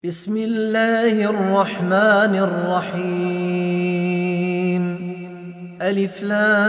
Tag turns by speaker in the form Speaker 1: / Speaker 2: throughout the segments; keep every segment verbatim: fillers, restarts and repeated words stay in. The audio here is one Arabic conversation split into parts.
Speaker 1: بسم الله الرحمن الرحيم. ألف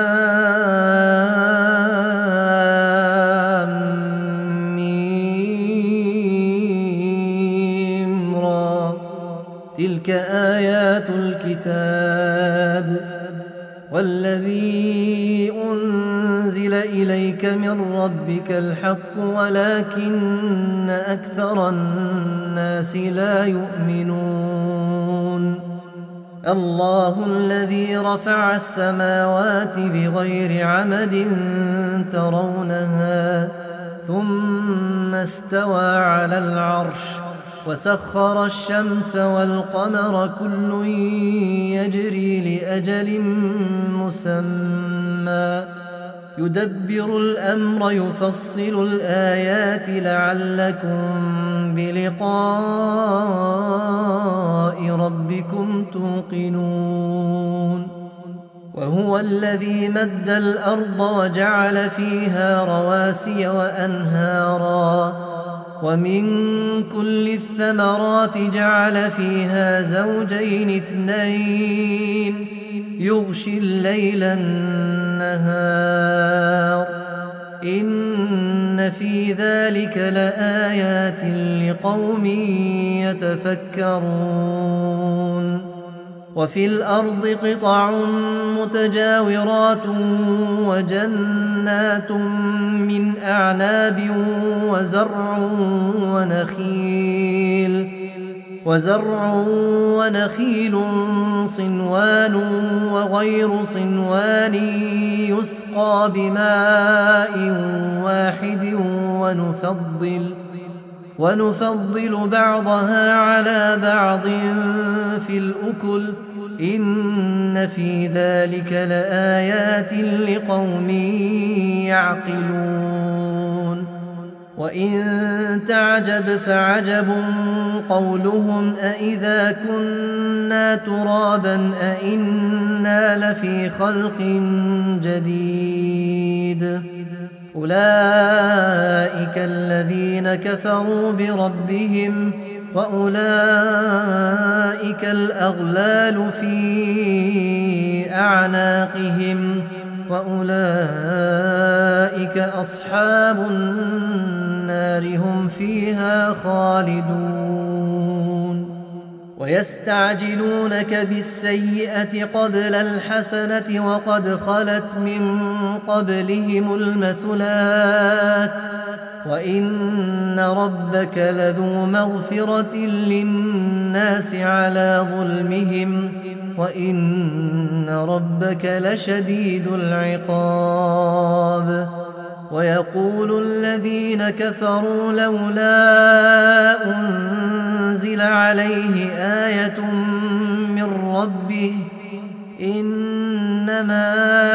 Speaker 1: لام ميم را. تلك آيات الكتاب والذي أنزل إليك من ربك الحق ولكن أكثر الناس لا يؤمنون. الله الذي رفع السماوات بغير عمد ترونها ثم استوى على العرش وسخر الشمس والقمر كل يجري لأجل مسمى يدبر الأمر يفصل الآيات لعلكم بلقاء ربكم توقنون. وهو الذي مد الأرض وجعل فيها رواسي وأنهارا ومن كل الثمرات جعل فيها زوجين اثنين يغشي الليل النهار إن في ذلك لآيات لقوم يتفكرون. وفي الأرض قطع متجاورات وجنات من أعناب وزرع ونخيل وزرع ونخيل صنوان وغير صنوان يسقى بماء واحد ونفضل ونفضل بعضها على بعض في الأكل إن في ذلك لآيات لقوم يعقلون. وإن تعجب فعجب قولهم أإذا كنا ترابا أإنا لفي خلق جديد. أولئك الذين كفروا بربهم وأولئك الأغلال في أعناقهم وأولئك أصحاب النار هم فيها خالدون. ويستعجلونك بالسيئة قبل الحسنة وقد خلت من قبلهم المثلات وإن ربك لذو مغفرة للناس على ظلمهم وإن ربك لشديد العقاب. ويقول الذين كفروا لولا أنزل عليه آية من ربه إنما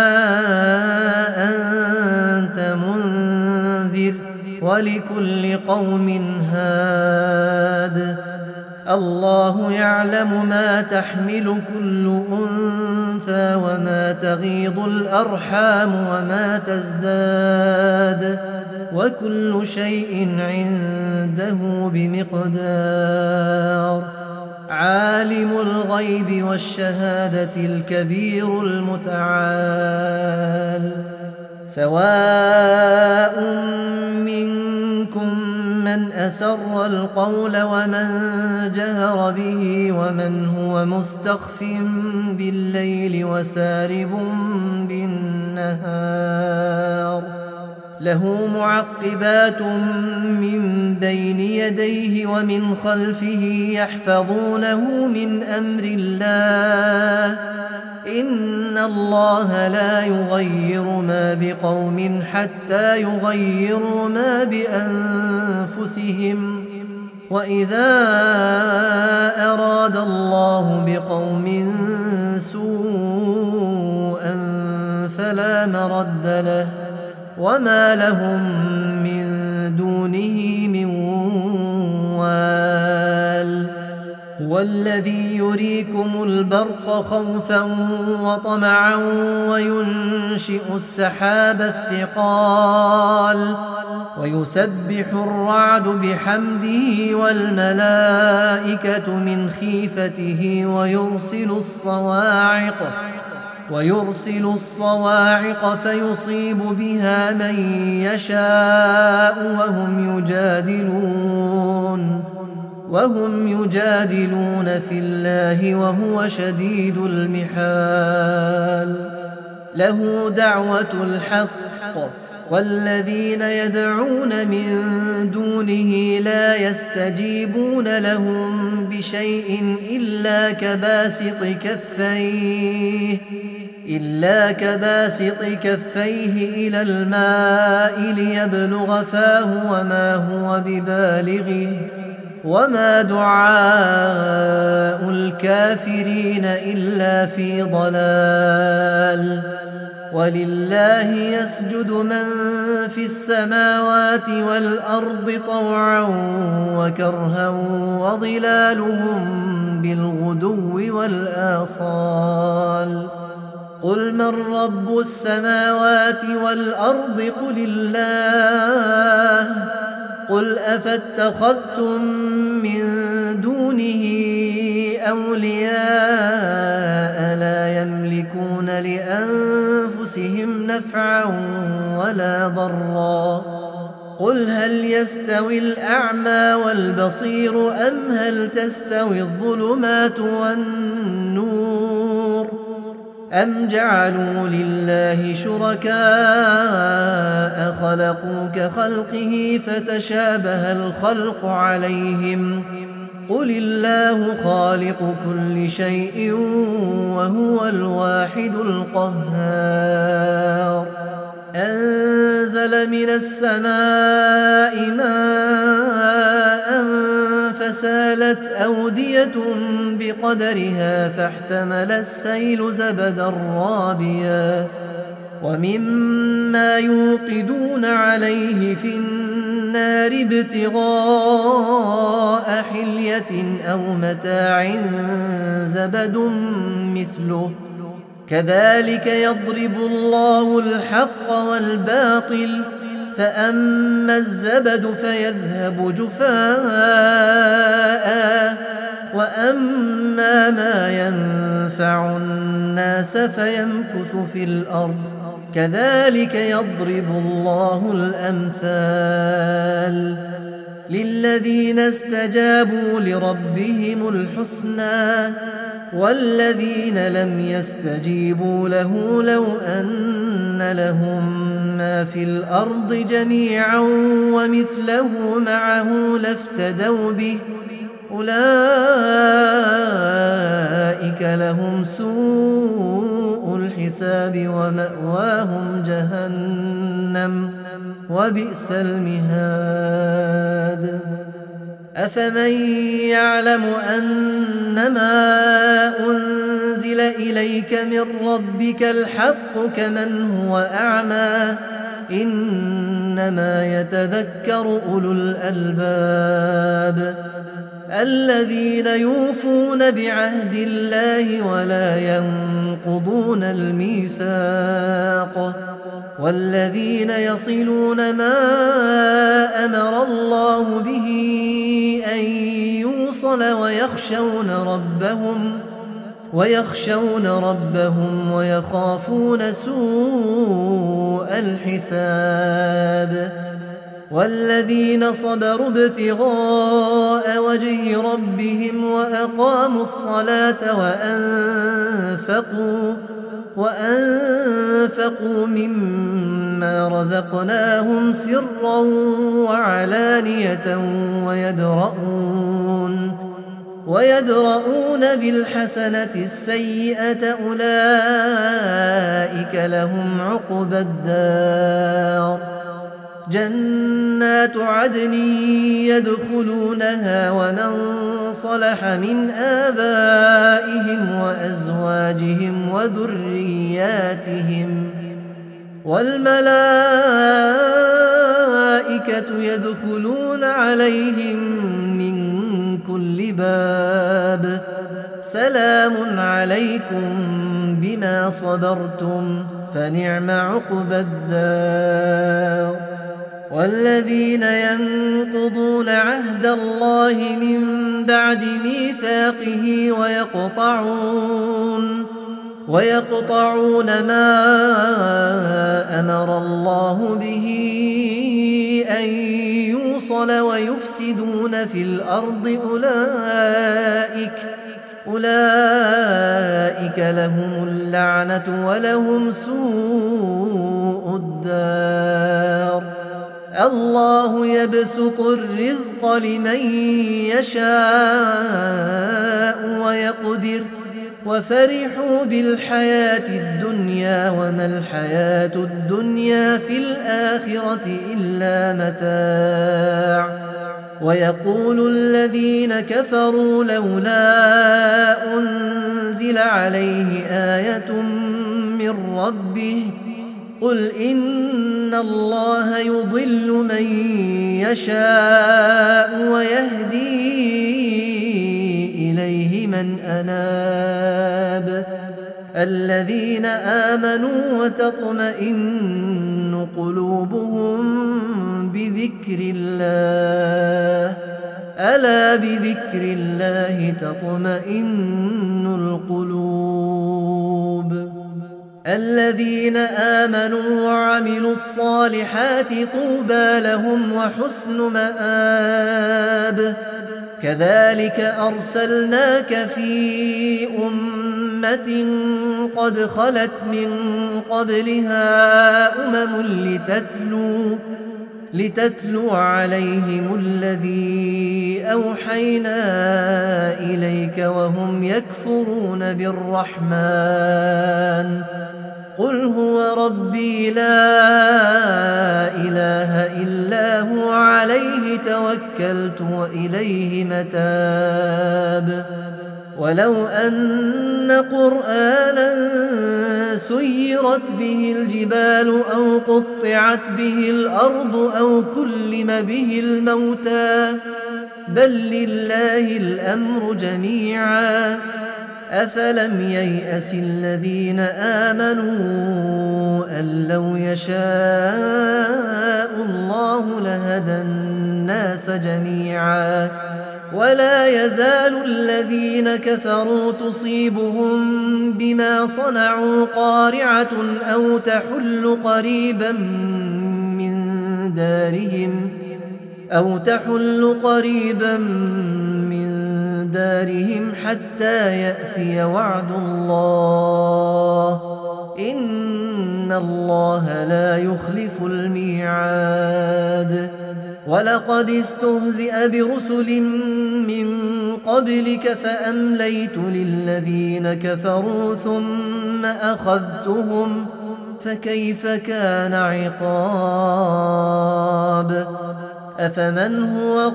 Speaker 1: أنت منذر ولكل قوم هاد. الله يعلم ما تحمل كل أنثى وما تغيض الأرحام وما تزداد وكل شيء عنده بمقدار. عالم الغيب والشهادة الكبير المتعال. سواء منكم من أسر القول ومن جهر به ومن هو مستخف بالليل وسارب بالنهار له معقبات من بين يديه ومن خلفه يحفظونه من أمر الله إن الله لا يغير ما بقوم حتى يغيروا ما بأنفسهم وإذا أراد الله بقوم سوءا فلا مرد له وما لهم من دونه من وال. هو الذي يريكم البرق خوفا وطمعا وينشئ السحاب الثقال ويسبح الرعد بحمده والملائكة من خيفته ويرسل الصواعق ويرسل الصواعق فيصيب بها من يشاء وهم يجادلون وهم يجادلون في الله وهو شديد المحال. له دعوة الحق والذين يدعون من دونه لا يستجيبون لهم بشيء إلا كباسط كفيه إلا كباسط كفيه إلى الماء ليبلغ فاه وما هو ببالغه وما دعاء الكافرين إلا في ضلال. ولله يسجد من في السماوات والأرض طوعا وكرها وظلالهم بالغدو والآصال. قل من رب السماوات والأرض قل الله قل أفاتخذتم من دونه أولياء لا يملكون لأنفسهم نفعا ولا ضرا. قل هل يستوي الأعمى والبصير أم هل تستوي الظلمات والنور أم جعلوا لله شركاء خلقوا كخلقه فتشابه الخلق عليهم قل الله خالق كل شيء وهو الواحد القهار. أنزل من السماء ماء فسالت أودية بقدرها فاحتمل السيل زبدا رابيا ومما يوقدون عليه في النار ابتغاء حلية أو متاع زبد مثله كذلك يضرب الله الحق والباطل فأما الزبد فيذهب جفاء وأما ما ينفع الناس فيمكث في الأرض كذلك يضرب الله الأمثال. للذين استجابوا لربهم الحسنى والذين لم يستجيبوا له لو أن لهم ما في الأرض جميعا ومثله معه لافتدوا به أولئك لهم سوء الحساب ومأواهم جهنم وبئس المهاد. أفمن يعلم أنما أنزل إليك من ربك الحق كمن هو أعمى إنما يتذكر أولو الألباب الذين يوفون بعهد الله ولا ينقضون الميثاق والذين يصلون ما أمر الله به أن يوصل ويخشون ربهم ويخشون ربهم ويخافون سوء الحساب. والذين صبروا ابتغاء وجه ربهم وأقاموا الصلاة وأنفقوا وأنفقوا مما رزقناهم سرا وعلانية ويدرؤون ويدرؤون بالحسنة السيئة أولئك لهم عقبى الدار. جنات عدن يدخلونها ومن صلح من آبائهم وأزواجهم وذرياتهم والملائكة يدخلون عليهم من كل باب سلام عليكم بما صبرتم فنعم عقبى الدار. والذين ينقضون عهد الله من بعد ميثاقه ويقطعون ويقطعون ما أمر الله به أن يوصل ويفسدون في الأرض أولئك أولئك لهم اللعنة ولهم سوء الدار. الله يبسط الرزق لمن يشاء ويقدر وفرحوا بالحياة الدنيا وما الحياة الدنيا في الآخرة إلا متاع. ويقول الذين كفروا لولا أنزل عليه آية من ربه قل إن الله يضل من يشاء ويهدي إليه من أناب. الذين آمنوا وتطمئن قلوبهم بذكر الله ألا بذكر الله تطمئن القلوب. الذين آمنوا وعملوا الصالحات طوبى لهم وحسن مآب. كذلك أرسلناك في أمة قد خلت من قبلها أمم لتتلو لتتلو عليهم الذي أوحينا إليك وهم يكفرون بالرحمن قل هو ربي لا إله إلا هو عليه توكلت وإليه متاب. ولو أن قرآنا سيرت به الجبال أو قطعت به الأرض أو كلم به الموتى بل لله الأمر جميعا أفلم ييأس الذين آمنوا أن لو يشاء الله لهدى الناس جميعا ولا يزال الذين كفروا تصيبهم بما صنعوا قارعة أو تحل قريبا من دارهم أو تحل قريبا من دارهم حتى يأتي وعد الله إن الله لا يخلف الميعاد. ولقد استهزئ برسل من قبلك فأمليت للذين كفروا ثم أخذتهم فكيف كان عقاب. أفمن هو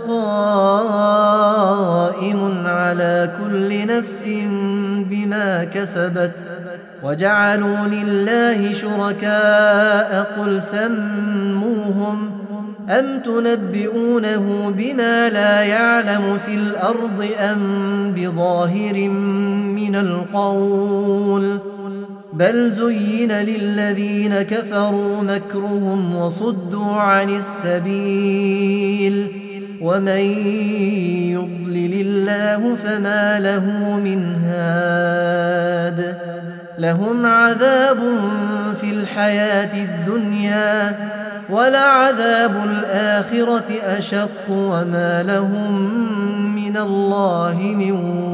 Speaker 1: قائم على كل نفس بما كسبت وجعلوا لله شركاء قل سموهم أم تنبئونه بما لا يعلم في الأرض أم بظاهر من القول بل زين للذين كفروا مكرهم وصدوا عن السبيل ومن يضلل الله فما له من هاد. لهم عذاب في الحياة الدنيا ولعذاب الآخرة أشق وما لهم من الله من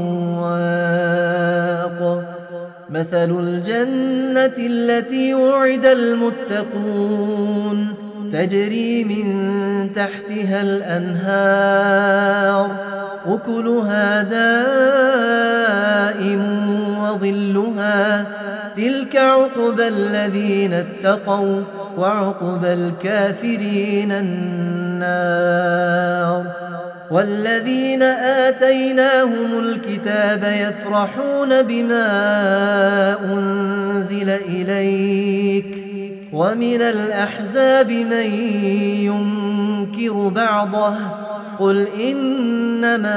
Speaker 1: واق. مثل الجنة التي وعد المتقون تجري من تحتها الأنهار أكلها دائم وظلها تلك عقبى الذين اتقوا وعقبى الكافرين النار. والذين آتيناهم الكتاب يفرحون بما أنزل إليك ومن الأحزاب من ينكر بعضه قل إنما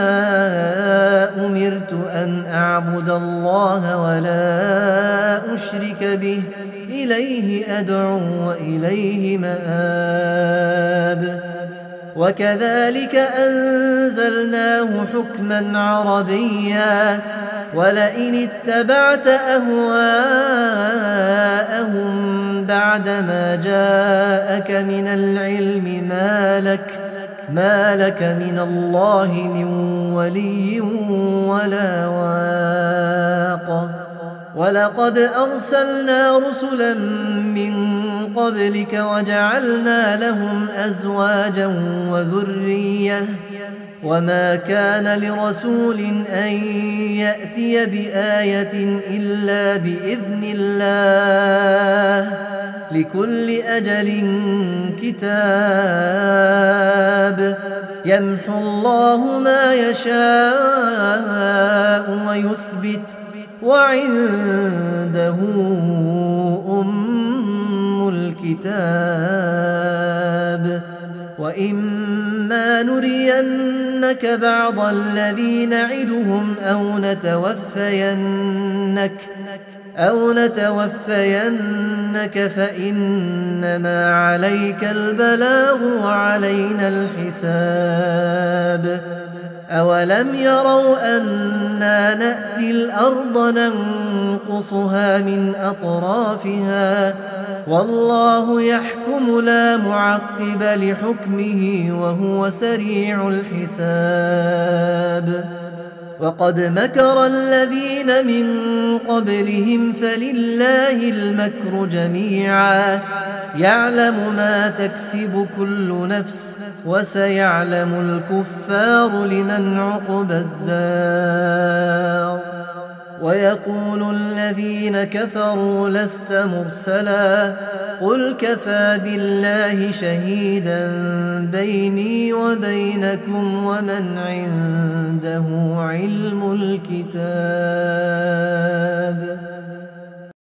Speaker 1: أمرت أن أعبد الله ولا أشرك به إليه أدعو وإليه مآب. وكذلك أنزلناه حكما عربيا ولئن اتبعت أهواءهم بعدما جاءك من العلم ما لك ما لك من الله من ولي ولا واق. ولقد أرسلنا رسلا من قبلك وجعلنا لهم أزواجا وذرية وما كان لرسول أن يأتي بآية إلا بإذن الله لكل أجل كتاب. يمحو الله ما يشاء ويثبت وعنده أم الكتاب. وإما نرينك بعض الذي نعدهم أو نتوفينك أو نتوفينك فإنما عليك البلاغ وعلينا الحساب. أولم يروا أنا نأتي الأرض ننقصها من أطرافها والله يحكم لا معقب لحكمه وهو سريع الحساب. وقد مكر الذين من قبلهم فلله المكر جميعا يعلم ما تكسب كل نفس وسيعلم الكفار لمن عقبى الدار. ويقول الذين كفروا لست مرسلا قل كفى بالله شهيدا بيني وبينكم ومن عنده علم الكتاب.